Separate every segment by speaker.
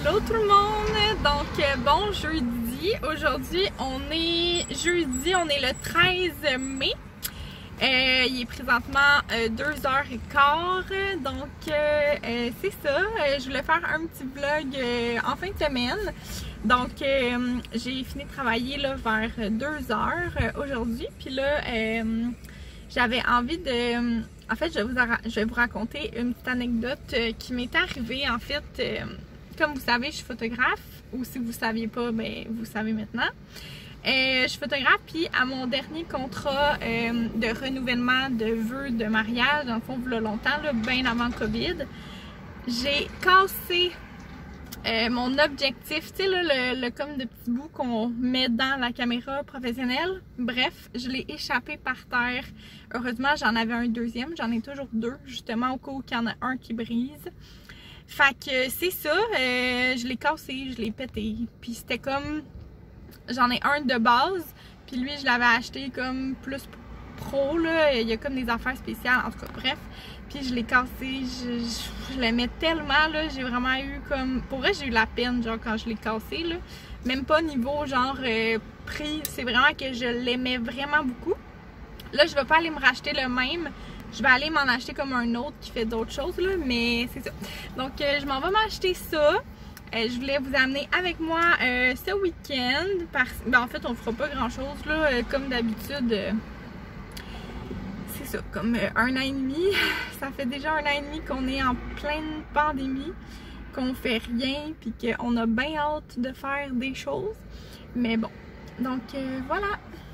Speaker 1: Allô tout le monde! Donc bon jeudi, aujourd'hui on est le 13 mai. Il est présentement 2h15, donc c'est ça. Je voulais faire un petit vlog en fin de semaine. Donc j'ai fini de travailler là, vers 2h aujourd'hui. Puis là, j'avais envie de... En fait, je vais vous raconter une petite anecdote qui m'est arrivée. En fait, comme vous savez, je suis photographe. Ou si vous ne saviez pas, ben, vous savez maintenant. Je suis photographe, puis à mon dernier contrat de renouvellement de vœux de mariage, dans le fond, il y a longtemps, là, bien avant le COVID, j'ai cassé mon objectif, tu sais, le comme de petit bout qu'on met dans la caméra professionnelle. Bref, je l'ai échappé par terre. Heureusement, j'en avais un deuxième, j'en ai toujours deux, justement, au cas où il y en a un qui brise. Fait que c'est ça, je l'ai cassé, je l'ai pété, puis c'était comme... J'en ai un de base, puis lui je l'avais acheté comme plus pro, là. Il y a comme des affaires spéciales, en tout cas, bref. Puis je l'ai cassé, je l'aimais tellement, là, j'ai vraiment eu comme... Pour vrai, j'ai eu la peine, genre, quand je l'ai cassé, là. Même pas niveau, genre, prix, c'est vraiment que je l'aimais vraiment beaucoup. Là, je vais pas aller me racheter le même, je vais aller m'en acheter comme un autre qui fait d'autres choses, là, mais c'est ça. Donc, je m'en vais m'acheter ça. Je voulais vous amener avec moi ce week-end. Ben, en fait, on fera pas grand-chose, là, comme d'habitude. C'est ça, comme un an et demi. Ça fait déjà un an et demi qu'on est en pleine pandémie, qu'on fait rien, puis qu'on a bien hâte de faire des choses. Mais bon, donc voilà.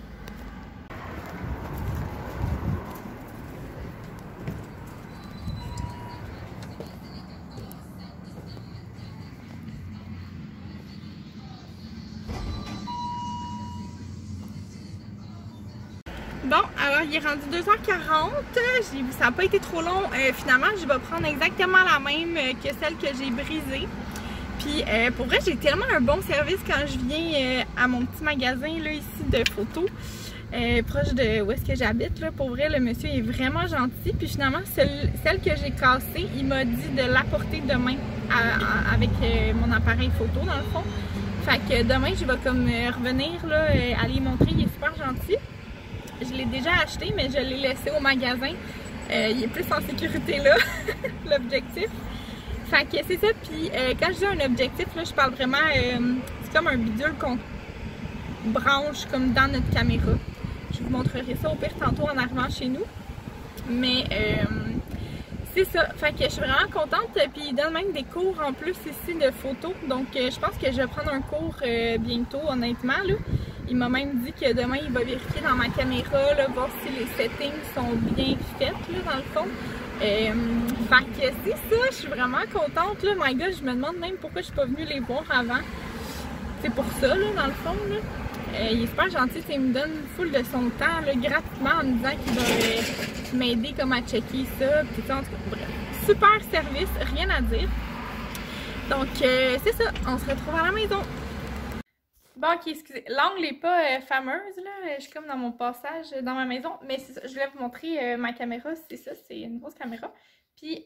Speaker 1: Bon, alors il est rendu 2h40, ça n'a pas été trop long, finalement je vais prendre exactement la même que celle que j'ai brisée. Puis pour vrai, j'ai tellement un bon service quand je viens à mon petit magasin là, ici de photos, proche de où est-ce que j'habite. Pour vrai, le monsieur est vraiment gentil. Puis finalement, celle que j'ai cassée, il m'a dit de l'apporter demain avec mon appareil photo dans le fond. Fait que demain, je vais comme revenir là, aller montrer, il est super gentil. Je l'ai déjà acheté, mais je l'ai laissé au magasin. Il est plus en sécurité là, l'objectif. Fait que c'est ça. Puis quand je dis un objectif, là, je parle vraiment... c'est comme un bidule qu'on branche comme dans notre caméra. Je vous montrerai ça au pire tantôt en arrivant chez nous. Mais c'est ça. Fait que je suis vraiment contente. Puis il donne même des cours en plus ici de photos. Donc je pense que je vais prendre un cours bientôt, honnêtement, là. Il m'a même dit que demain, il va vérifier dans ma caméra, là, voir si les settings sont bien faites, là, dans le fond. Fait que c'est ça, je suis vraiment contente, là. My God, je me demande même pourquoi je suis pas venue les voir avant. C'est pour ça, là, dans le fond, là. Il est super gentil, il me donne full de son temps, là, gratuitement, en me disant qu'il va m'aider comme à checker ça, puis tout, en tout cas, bref. Super service, rien à dire. Donc, c'est ça, on se retrouve à la maison. Bon, ok, excusez, l'angle n'est pas fameuse, là, je suis comme dans mon passage dans ma maison, mais c'est ça, je voulais vous montrer ma caméra, c'est ça, c'est une grosse caméra. Puis,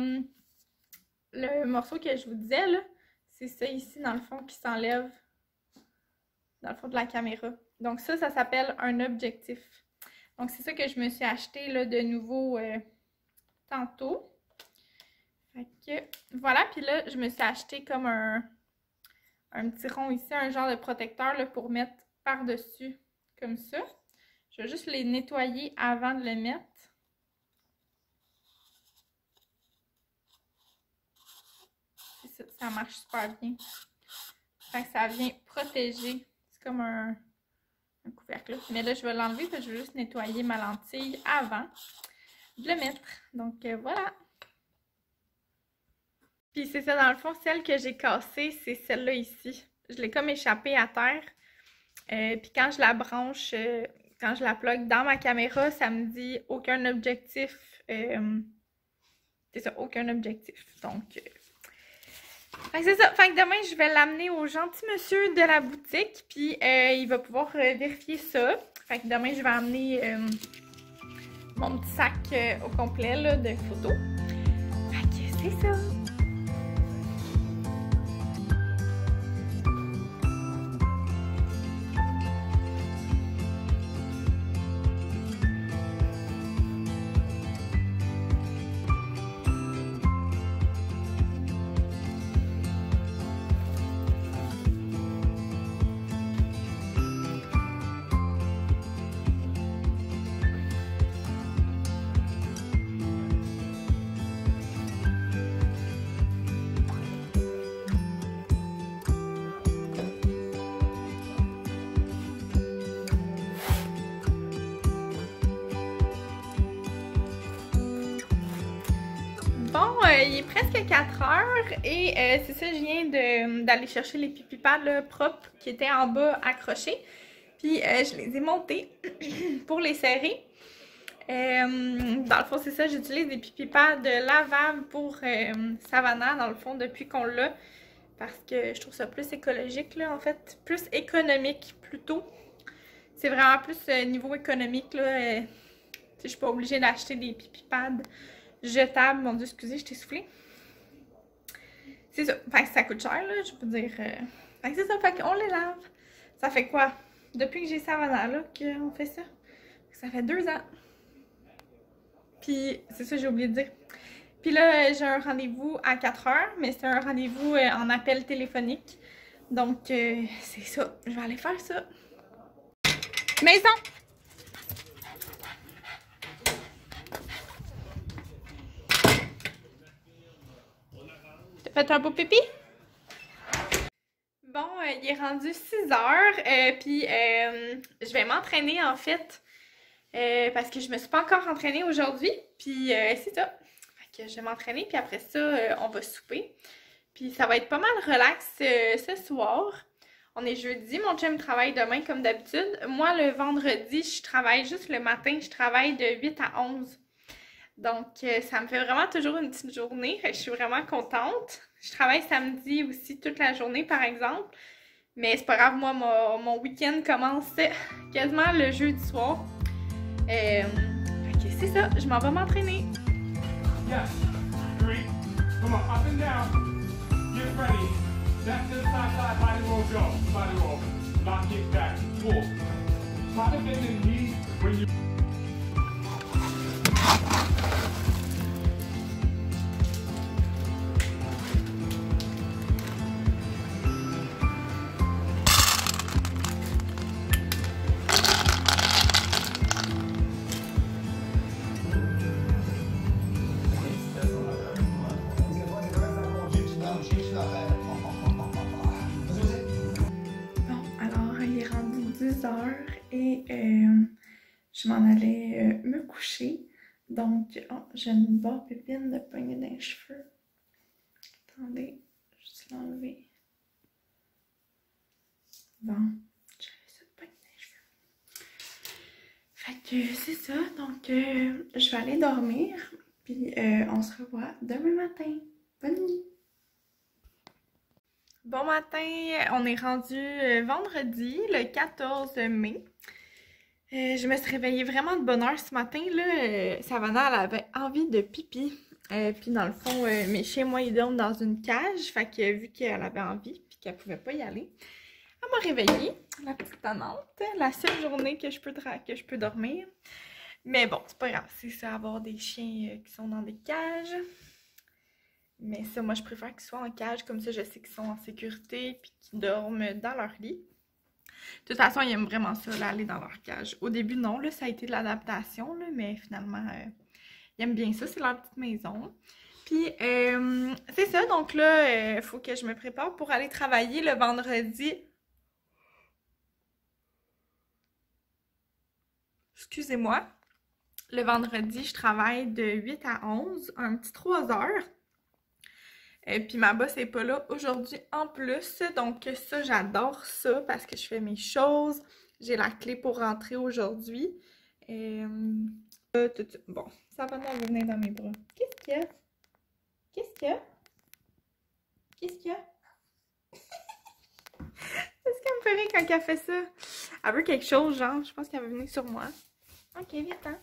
Speaker 1: le morceau que je vous disais, là, c'est ça ici, dans le fond, qui s'enlève dans le fond de la caméra. Donc ça s'appelle un objectif. Donc c'est ça que je me suis acheté, là, de nouveau tantôt. Fait que, voilà, puis là, je me suis acheté comme un petit rond ici, un genre de protecteur là, pour mettre par-dessus, comme ça. Je vais juste les nettoyer avant de les mettre. Ça, ça marche super bien. Fait que ça vient protéger. C'est comme un couvercle là. Mais là, je vais l'enlever parce que je vais juste nettoyer ma lentille avant de le mettre. Donc voilà. Puis c'est ça, dans le fond, celle que j'ai cassée, c'est celle-là ici. Je l'ai comme échappée à terre. Puis quand je la branche, quand je la plug dans ma caméra, ça me dit aucun objectif. C'est ça, aucun objectif. Donc, c'est ça. Fait que demain, je vais l'amener au gentil monsieur de la boutique. Puis il va pouvoir vérifier ça. Fait que demain, je vais amener mon petit sac au complet là, de photos. Fait que c'est ça. il est presque 4 heures et c'est ça, je viens d'aller chercher les pipi pads propres qui étaient en bas accrochés. Puis je les ai montés pour les serrer. Dans le fond, c'est ça, j'utilise des pipi pads lavables pour Savannah, dans le fond, depuis qu'on l'a. Parce que je trouve ça plus écologique, là, en fait. Plus économique, plutôt. C'est vraiment plus niveau économique, là. Je suis pas obligée d'acheter des pipi pads jetables. Mon Dieu, excusez, je t'ai soufflé. C'est ça. Fait que ça coûte cher, là, je peux dire. Fait que c'est ça, fait qu'on les lave. Ça fait quoi? Depuis que j'ai Savannah, là, qu'on fait ça. Ça fait 2 ans. Puis, c'est ça, j'ai oublié de dire. Puis là, j'ai un rendez-vous à 4 heures, mais c'est un rendez-vous en appel téléphonique. Donc, c'est ça. Je vais aller faire ça. Maison! T'as fait un beau pipi? Bon, il est rendu 6 heures, puis je vais m'entraîner en fait, parce que je me suis pas encore entraînée aujourd'hui, puis c'est ça. Fait que je vais m'entraîner, puis après ça, on va souper. Puis ça va être pas mal relax ce soir. On est jeudi, mon chum travaille demain comme d'habitude. Moi, le vendredi, je travaille juste le matin, je travaille de 8 à 11. Donc, ça me fait vraiment toujours une petite journée. Je suis vraiment contente. Je travaille samedi aussi toute la journée, par exemple. Mais c'est pas grave, moi, mon week-end commence quasiment le jeudi soir. Ok, c'est ça. Je m'en vais m'entraîner.
Speaker 2: Yes. 3. Come on, up and down. Get ready. Back to the side, body roll, go. Body roll. Lock it back. Pull. Try to bend the knees when you...
Speaker 1: Et je m'en allais me coucher. Donc, oh, j'ai une barre pépine de poignée dans les cheveux. Attendez, je vais l'enlever. Bon, j'avais ça de poignée dans les cheveux. Fait que c'est ça. Donc, je vais aller dormir. Puis, on se revoit demain matin. Bonne nuit! Bon matin, on est rendu vendredi, le 14 mai. Je me suis réveillée vraiment de bonne heure ce matin. Là, Savannah, elle avait envie de pipi. Puis dans le fond, mes chiens, moi, ils dorment dans une cage. Fait que vu qu'elle avait envie puis qu'elle pouvait pas y aller, elle m'a réveillée, la petite tannante. La seule journée que je peux dormir. Mais bon, c'est pas grave, c'est ça, avoir des chiens qui sont dans des cages. Mais ça, moi, je préfère qu'ils soient en cage, comme ça, je sais qu'ils sont en sécurité puis qu'ils dorment dans leur lit. De toute façon, ils aiment vraiment ça, là, aller dans leur cage. Au début, non, là, ça a été de l'adaptation, là, mais finalement, ils aiment bien ça, c'est leur petite maison. Puis, c'est ça, donc là, il faut que je me prépare pour aller travailler le vendredi. Excusez-moi. Le vendredi, je travaille de 8 à 11, un petit 3 heures. Puis ma boss n'est pas là aujourd'hui en plus, donc ça, j'adore ça parce que je fais mes choses. J'ai la clé pour rentrer aujourd'hui. Bon, ça va venir dans mes bras. Qu'est-ce qu'il y a? Qu'est-ce qu'il y a? Qu'est-ce qu'il y a? Est-ce qu'elle me fait rire quand elle fait ça? Elle veut quelque chose, genre, je pense qu'elle va venir sur moi. Ok, viens-t'en.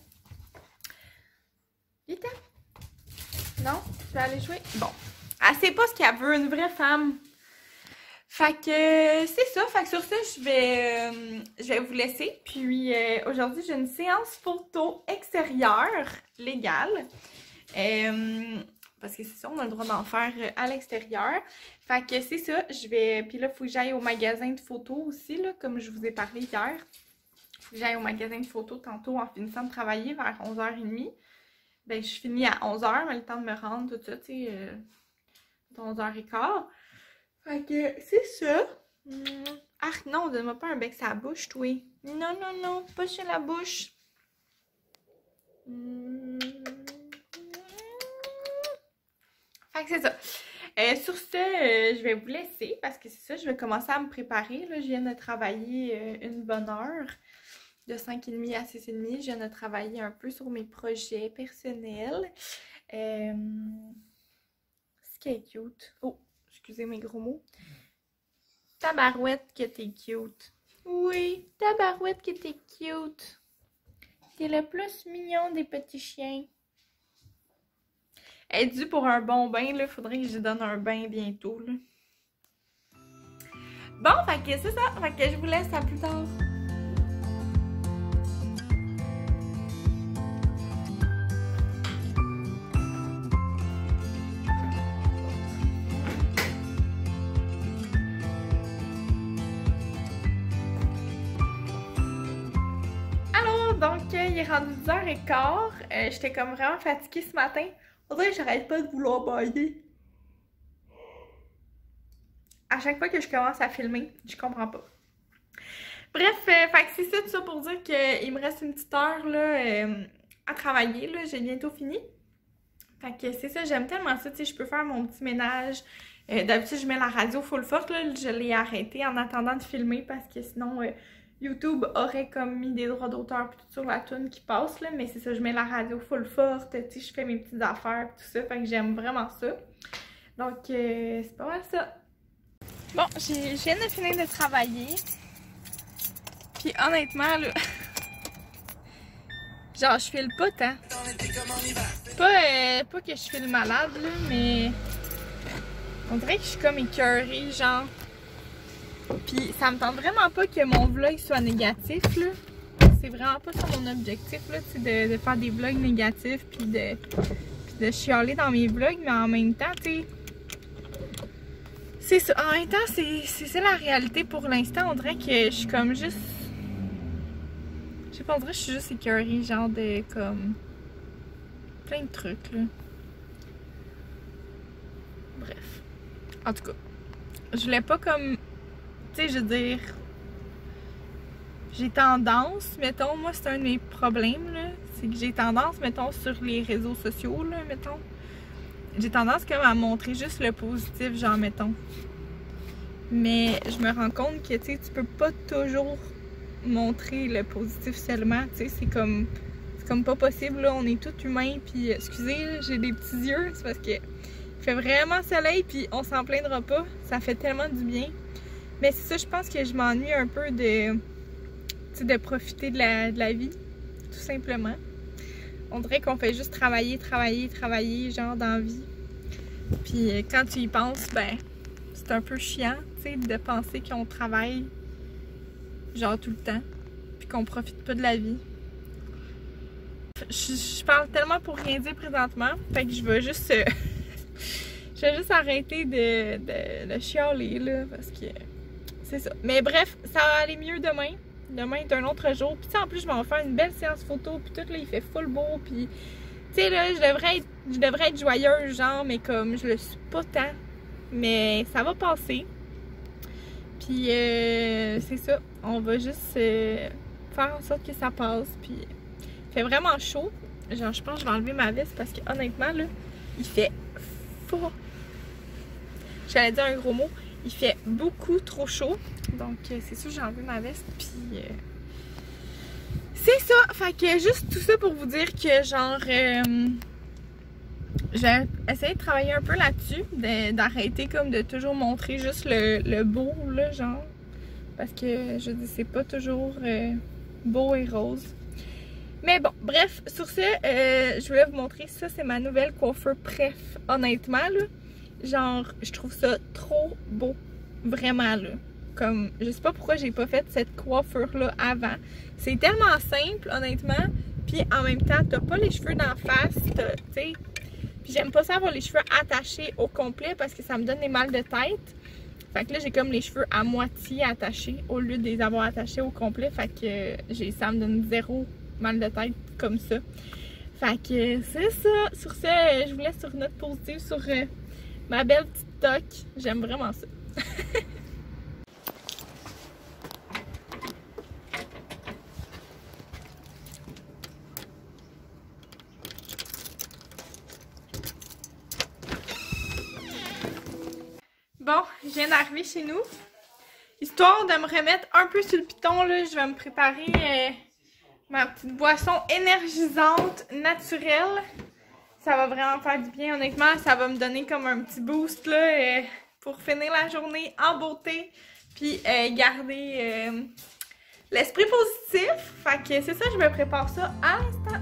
Speaker 1: Viens-t'en. Non? Tu vas aller jouer? Bon. Elle sait pas ce qu'elle veut, une vraie femme. Fait que c'est ça. Fait que sur ça, je vais vous laisser. Puis aujourd'hui, j'ai une séance photo extérieure légale. Parce que c'est ça, on a le droit d'en faire à l'extérieur. Fait que c'est ça. Puis là, il faut que j'aille au magasin de photos aussi, là, comme je vous ai parlé hier. Il faut que j'aille au magasin de photos tantôt en finissant de travailler vers 11h30. Ben, je finis à 11h, mais le temps de me rendre, tout ça, tu sais... 11h15. Fait que c'est ça. Arc, non, donne-moi pas un bec sur la bouche, toi. Non, non, non, pas sur la bouche. que c'est ça. Sur ce, je vais vous laisser parce que c'est ça, je vais commencer à me préparer. Là, je viens de travailler une bonne heure, de 5h30 à 6h30. Je viens de travailler un peu sur mes projets personnels. Ce qui est cute. Oh, excusez mes gros mots. Tabarouette que t'es cute. Oui, tabarouette que t'es cute. T'es le plus mignon des petits chiens. Elle est due pour un bon bain, là. Faudrait que je lui donne un bain bientôt, là. Bon, fait que c'est ça. Fait que je vous laisse à plus tard. Donc, il est rendu 10h15. J'étais comme vraiment fatiguée ce matin. On dirait que j'arrête pas de vouloir bailler. À chaque fois que je commence à filmer, je comprends pas. Bref, fait que c'est ça, tout ça pour dire qu'il me reste une petite heure là, à travailler. J'ai bientôt fini. Fait que c'est ça, j'aime tellement ça. Tu sais, je peux faire mon petit ménage. D'habitude, je mets la radio full forte. Là, je l'ai arrêtée en attendant de filmer parce que sinon... YouTube aurait comme mis des droits d'auteur puis tout sur la tune qui passe là, mais c'est ça, je mets la radio full forte, tu sais, je fais mes petites affaires tout ça, fait que j'aime vraiment ça. Donc c'est pas mal ça. Bon, je viens de finir de travailler. Puis honnêtement là, genre je file pas tant. Pas que je file malade là, mais on dirait que je suis comme écœurée, genre. Puis ça me tente vraiment pas que mon vlog soit négatif là. C'est vraiment pas ça mon objectif là, de faire des vlogs négatifs puis de chialer dans mes vlogs, mais en même temps, tu sais. C'est ça. En même temps, c'est ça la réalité pour l'instant. On dirait que je suis comme juste. Je sais pas, on dirait que je suis juste écœurée, genre de comme. Plein de trucs là. Bref. En tout cas. Je voulais pas comme. Tu sais, je veux dire, j'ai tendance, mettons, moi c'est un de mes problèmes, là, c'est que j'ai tendance, mettons, sur les réseaux sociaux, là, mettons, j'ai tendance comme à montrer juste le positif, genre, mettons. Mais je me rends compte que, tu sais, tu peux pas toujours montrer le positif seulement, tu sais, c'est comme pas possible, là, on est tous humains, puis excusez, j'ai des petits yeux, c'est parce que il fait vraiment soleil, puis on s'en plaindra pas, ça fait tellement du bien. Mais c'est ça, je pense que je m'ennuie un peu de profiter de la vie, tout simplement. On dirait qu'on fait juste travailler, genre dans la vie. Puis quand tu y penses, ben, c'est un peu chiant, tu sais, de penser qu'on travaille, genre tout le temps, puis qu'on profite pas de la vie. Je parle tellement pour rien dire présentement, fait que je vais juste... je vais juste arrêter de chialer, là, parce que... C'est ça. Mais bref, ça va aller mieux demain. Demain est un autre jour. Puis en plus, je vais en faire une belle séance photo. Puis tout, là, il fait full beau. Puis, tu sais, là, je devrais être joyeuse, genre, mais comme je le suis pas tant. Mais ça va passer. Puis, c'est ça. On va juste faire en sorte que ça passe. Puis, il fait vraiment chaud. Genre, je pense que je vais enlever ma veste parce que, honnêtement, là, il fait fort. J'allais dire un gros mot. Il fait beaucoup trop chaud, donc c'est sûr j'ai enlevé ma veste, puis c'est ça, fait que juste tout ça pour vous dire que genre j'ai essayé de travailler un peu là-dessus, d'arrêter comme de toujours montrer juste le beau là, genre, parce que je dis c'est pas toujours beau et rose. Mais bon, bref, sur ce, je voulais vous montrer ça, c'est ma nouvelle coiffeur préf, honnêtement là. Genre, je trouve ça trop beau. Vraiment, là. Comme, je sais pas pourquoi j'ai pas fait cette coiffure-là avant. C'est tellement simple, honnêtement. Puis, en même temps, t'as pas les cheveux d'en face, tu sais. Puis, j'aime pas ça avoir les cheveux attachés au complet parce que ça me donne des mal de tête. Fait que là, j'ai comme les cheveux à moitié attachés au lieu de les avoir attachés au complet. Fait que ça me donne zéro mal de tête comme ça. Fait que c'est ça. Sur ce, je vous laisse sur une note positive sur... ma belle petite toque, j'aime vraiment ça. Bon, je viens d'arriver chez nous. Histoire de me remettre un peu sur le piton, là, je vais me préparer ma petite boisson énergisante naturelle. Ça va vraiment faire du bien, honnêtement. Ça va me donner comme un petit boost là, pour finir la journée en beauté. Puis garder l'esprit positif. Fait que c'est ça, je me prépare ça à l'instant.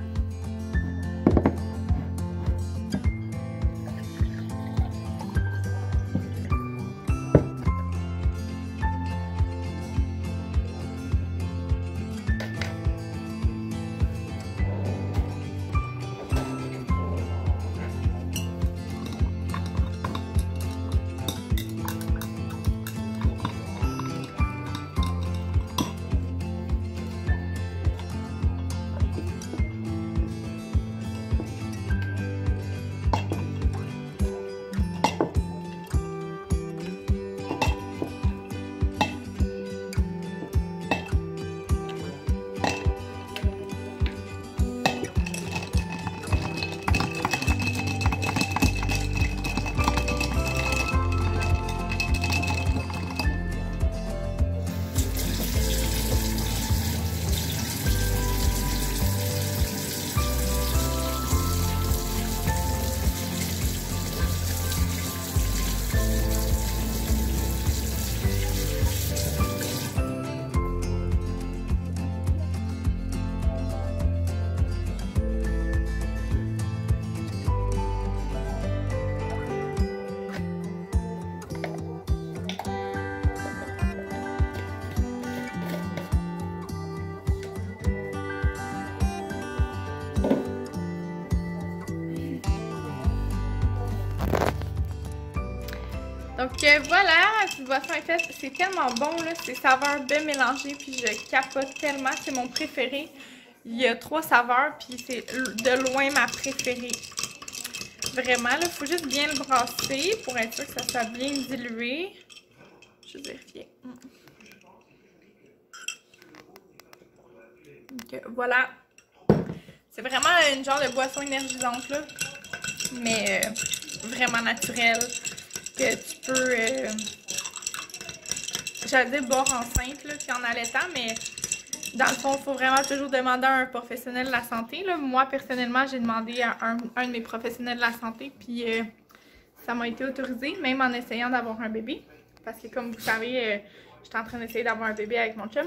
Speaker 1: Donc voilà, la petite boisson est faite. C'est tellement bon, là, c'est saveurs bien mélangées, puis je capote tellement, c'est mon préféré. Il y a 3 saveurs, puis c'est de loin ma préférée. Vraiment, là, il faut juste bien le brasser pour être sûr que ça soit bien dilué. Je vais vérifier. Donc voilà. C'est vraiment une genre de boisson énergisante, là, mais vraiment naturelle. Que tu peux, j'allais dire boire enceinte, là, puis en allaitant, mais dans le fond, il faut vraiment toujours demander à un professionnel de la santé, là. Moi, personnellement, j'ai demandé à un de mes professionnels de la santé, puis ça m'a été autorisé, même en essayant d'avoir un bébé. Parce que comme vous savez, j'étais en train d'essayer d'avoir un bébé avec mon chum.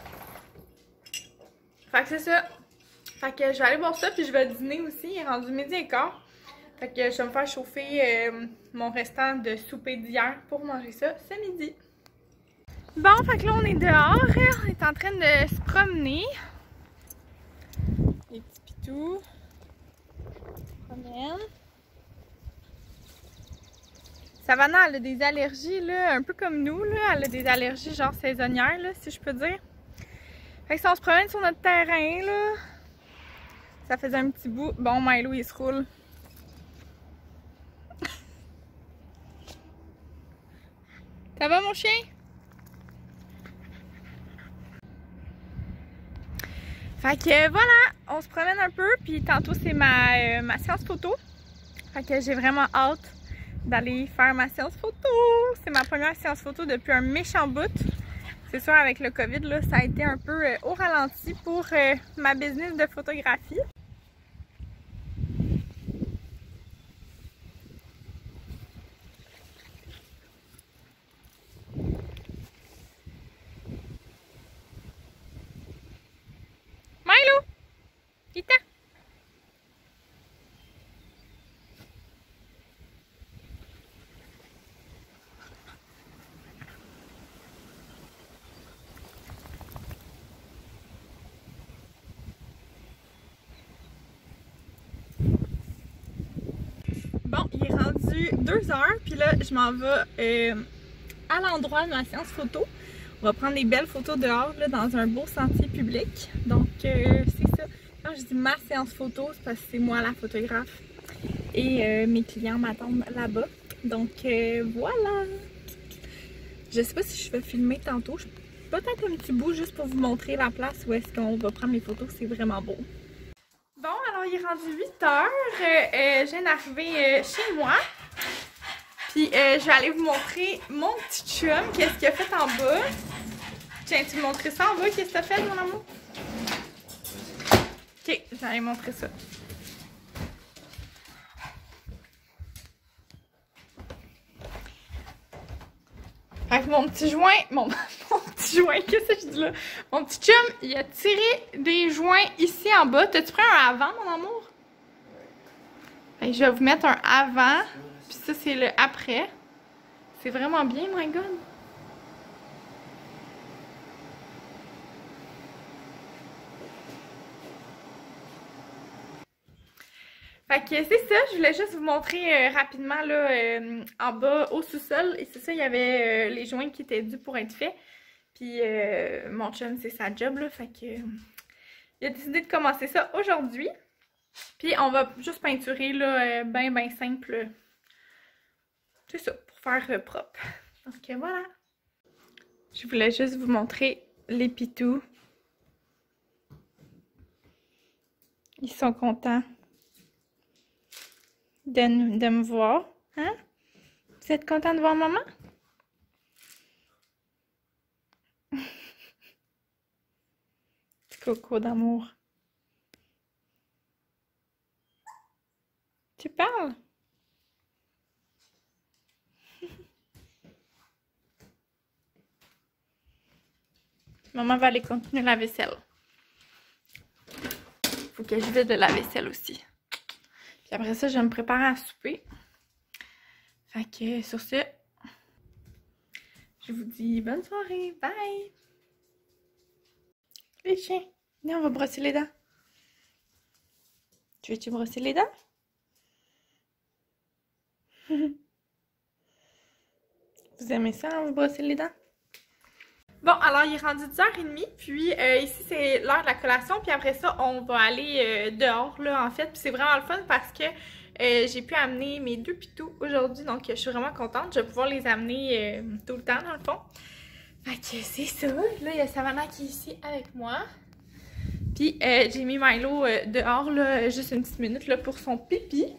Speaker 1: Fait que c'est ça. Fait que je vais aller boire ça, puis je vais dîner aussi. Il est rendu 12h15. Fait que je vais me faire chauffer mon restant de souper d'hier pour manger ça ce midi. Bon, fait que là on est dehors, on est en train de se promener. Les petits pitous se promènent. Savannah, elle a des allergies, là, un peu comme nous, là. Elle a des allergies genre saisonnières, là, si je peux dire. Fait que si on se promène sur notre terrain, là, ça faisait un petit bout. Bon, Milo, il se roule. Ça va mon chien? Fait que voilà, on se promène un peu, puis tantôt c'est ma séance photo. Fait que j'ai vraiment hâte d'aller faire ma séance photo. C'est ma première séance photo depuis un méchant bout. C'est sûr avec le COVID, là, ça a été un peu au ralenti pour ma business de photographie. Milo! Vita! Bon, il est rendu 2h, puis là, je m'en vais à l'endroit de ma séance photo. On va prendre des belles photos dehors, là, dans un beau sentier public. Donc, c'est ça. Quand je dis ma séance photo, c'est parce que c'est moi la photographe. Et mes clients m'attendent là-bas. Donc, voilà! Je sais pas si je vais filmer tantôt. Peut-être un petit bout juste pour vous montrer la place où est-ce qu'on va prendre les photos. C'est vraiment beau. Bon, alors il est rendu 8h. Je viens d'arriver chez moi. Puis je vais aller vous montrer mon petit chum, qu'est-ce qu'il a fait en bas. Tiens, tu me montrer ça en bas, qu'est-ce que t'as fait, mon amour? Ok, je vais aller montrer ça. Fait que mon petit joint, mon petit joint, qu'est-ce que je dis là? Mon petit chum, il a tiré des joints ici en bas. T'as-tu pris un avant, mon amour? Fait que je vais vous mettre un avant, puis ça, c'est le après. C'est vraiment bien, my God. Fait que c'est ça, je voulais juste vous montrer rapidement là, en bas au sous-sol. Et c'est ça, il y avait les joints qui étaient dus pour être faits. Puis mon chum, c'est sa job là, fait que il a décidé de commencer ça aujourd'hui. Puis on va juste peinturer là, ben simple. C'est ça, pour faire propre. Donc voilà. Je voulais juste vous montrer les pitous. Ils sont contents de me voir. Hein? Vous êtes content de voir maman? Petit coco d'amour. Tu parles? Maman va aller continuer la vaisselle. Faut que je vide la vaisselle aussi. Puis après ça, je vais me préparer à souper. Fait que sur ce, je vous dis bonne soirée. Bye! Les chiens, viens, on va brosser les dents. Tu veux-tu brosser les dents? Vous aimez ça, hein, vous brosser les dents? Bon, alors il est rendu 10h30, puis ici c'est l'heure de la collation, puis après ça, on va aller dehors, là, en fait. Puis c'est vraiment le fun parce que j'ai pu amener mes 2 pitous aujourd'hui, donc je suis vraiment contente. Je vais pouvoir les amener tout le temps, dans le fond. Fait que c'est ça. Là, il y a Savannah qui est ici avec moi. Puis j'ai mis Milo dehors, là, juste une petite minute, là, pour son pipi.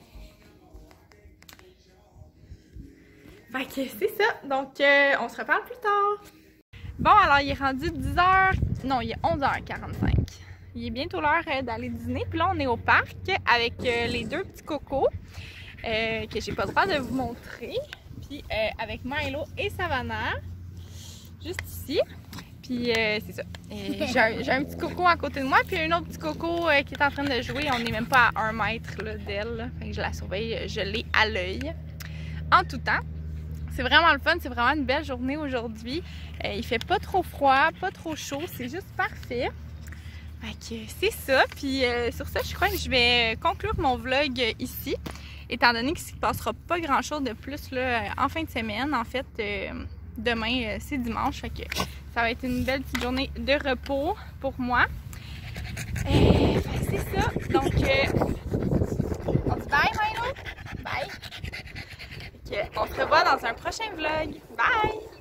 Speaker 1: Fait que c'est ça. Donc, on se reparle plus tard. Bon, alors il est rendu 10h... Non, il est 11h45. Il est bientôt l'heure d'aller dîner. Puis là, on est au parc avec les 2 petits cocos que j'ai pas le droit de vous montrer. Puis avec Milo et Savannah, juste ici. Puis c'est ça. J'ai un petit coco à côté de moi, puis un autre petit coco qui est en train de jouer. On n'est même pas à 1 mètre d'elle. Fait que je la surveille, je l'ai à l'œil en tout temps. C'est vraiment le fun, c'est vraiment une belle journée aujourd'hui. Il fait pas trop froid, pas trop chaud, c'est juste parfait. Fait que c'est ça. Puis sur ça, je crois que je vais conclure mon vlog ici, étant donné qu'il ne se passera pas grand chose de plus là, en fin de semaine. En fait, demain c'est dimanche, fait que ça va être une belle petite journée de repos pour moi. Fait que c'est ça. Donc, on dit bye, Milo. Bye. On se revoit dans un prochain vlog. Bye!